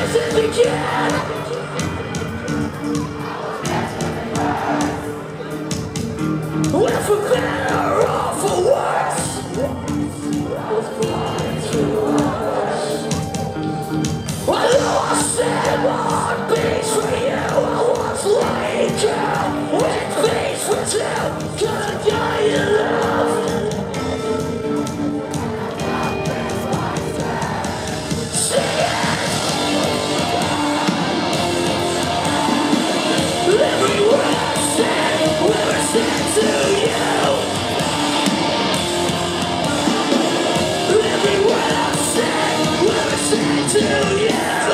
does it begin? Well, for better or for worse, was blind to us. Although I said one beats for you, I was lying down with beats for two, to the guy you love. Every word I said, was said to you. Every word I said, was said to you.